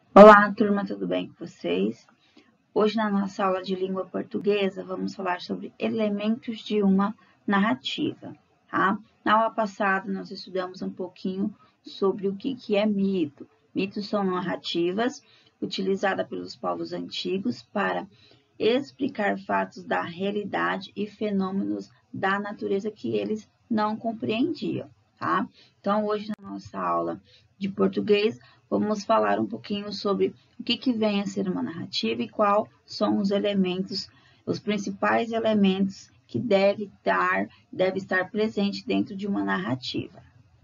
Olá, turma, tudo bem com vocês? Hoje, na nossa aula de língua portuguesa, vamos falar sobre elementos de uma narrativa, tá? Na aula passada, nós estudamos um pouquinho sobre o que é mito. Mitos são narrativas utilizadas pelos povos antigos para explicar fatos da realidade e fenômenos da natureza que eles não compreendiam, tá? Então, hoje, na nossa aula de português, vamos falar um pouquinho sobre o que vem a ser uma narrativa e quais são os elementos, os principais elementos que deve estar presente dentro de uma narrativa.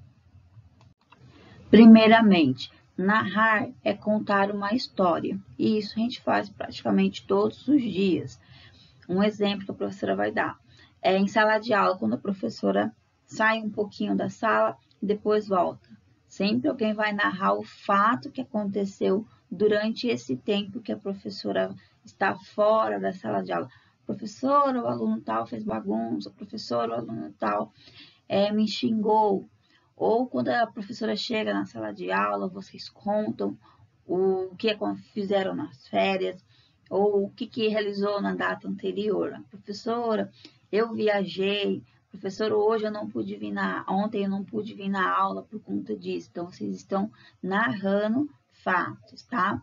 Primeiramente, narrar é contar uma história, e isso a gente faz praticamente todos os dias. Um exemplo que a professora vai dar é em sala de aula, quando a professora sai um pouquinho da sala e depois volta. Sempre alguém vai narrar o fato que aconteceu durante esse tempo que a professora está fora da sala de aula. Professora, o aluno tal fez bagunça, professora, o aluno tal me xingou. Ou quando a professora chega na sala de aula, vocês contam o que fizeram nas férias, ou o que realizou na data anterior. Professora, eu viajei. Professor, hoje eu não pude vir ontem eu não pude vir na aula por conta disso. Então, vocês estão narrando fatos, tá?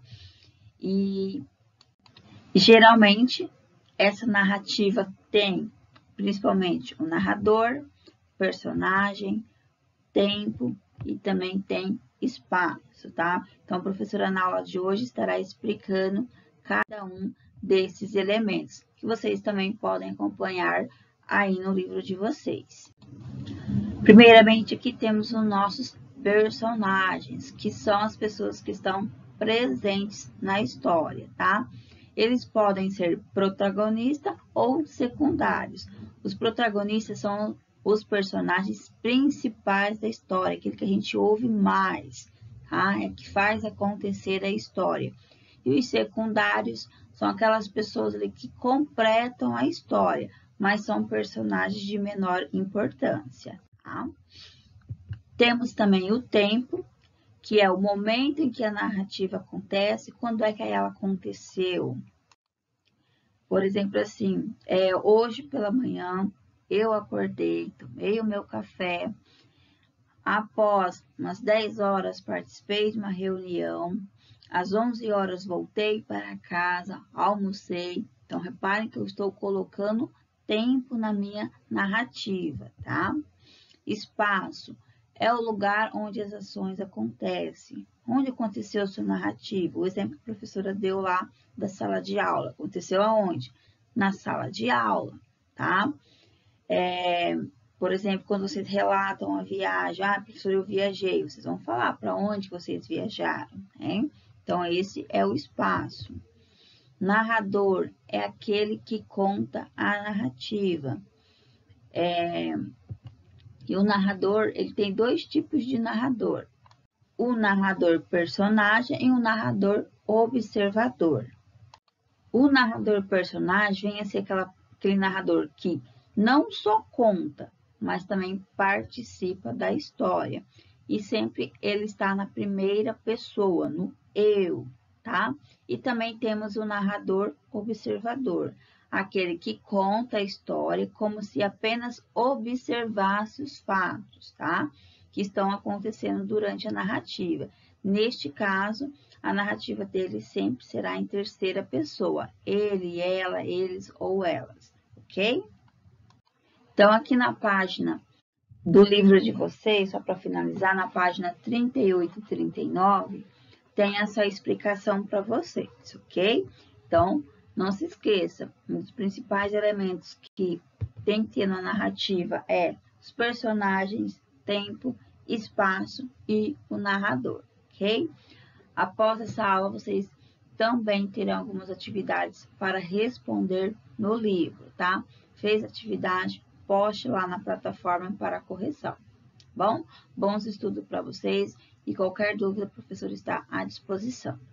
E geralmente essa narrativa tem principalmente o narrador, personagem, tempo e também tem espaço, tá? Então, a professora na aula de hoje estará explicando cada um desses elementos, que vocês também podem acompanhar aí no livro de vocês. Primeiramente, aqui temos os nossos personagens, que são as pessoas que estão presentes na história, tá? Eles podem ser protagonistas ou secundários. Os protagonistas são os personagens principais da história, aquele que a gente ouve mais, tá? É que faz acontecer a história. E os secundários são aquelas pessoas ali que completam a história, mas são personagens de menor importância, tá? Temos também o tempo, que é o momento em que a narrativa acontece, quando é que ela aconteceu. Por exemplo, assim, hoje pela manhã eu acordei, tomei o meu café, após umas 10 horas participei de uma reunião, às 11 horas voltei para casa, almocei. Então, reparem que eu estou colocando tempo na minha narrativa, tá? Espaço é o lugar onde as ações acontecem. Onde aconteceu a sua narrativa? O exemplo que a professora deu lá da sala de aula. Aconteceu aonde? Na sala de aula, tá? Por exemplo, quando vocês relatam a viagem, professora, eu viajei, vocês vão falar para onde vocês viajaram, né? Então, esse é o espaço. Narrador é aquele que conta a narrativa. E o narrador, ele tem dois tipos de narrador. O narrador personagem e o narrador observador. O narrador personagem vem a ser aquele narrador que não só conta, mas também participa da história. E sempre ele está na primeira pessoa, no eu, tá? E também temos o narrador observador, aquele que conta a história como se apenas observasse os fatos, tá? Que estão acontecendo durante a narrativa. Neste caso, a narrativa dele sempre será em terceira pessoa. Ele, ela, eles ou elas, ok? Então, aqui na página do livro de vocês, só para finalizar, na página 38 e 39, tem essa explicação para vocês, ok? Então, não se esqueça, um dos principais elementos que tem que ter na narrativa é os personagens, tempo, espaço e o narrador, ok? Após essa aula, vocês também terão algumas atividades para responder no livro, tá? Fez atividade, poste lá na plataforma para correção. Bom, bons estudos para vocês e qualquer dúvida, o professor está à disposição.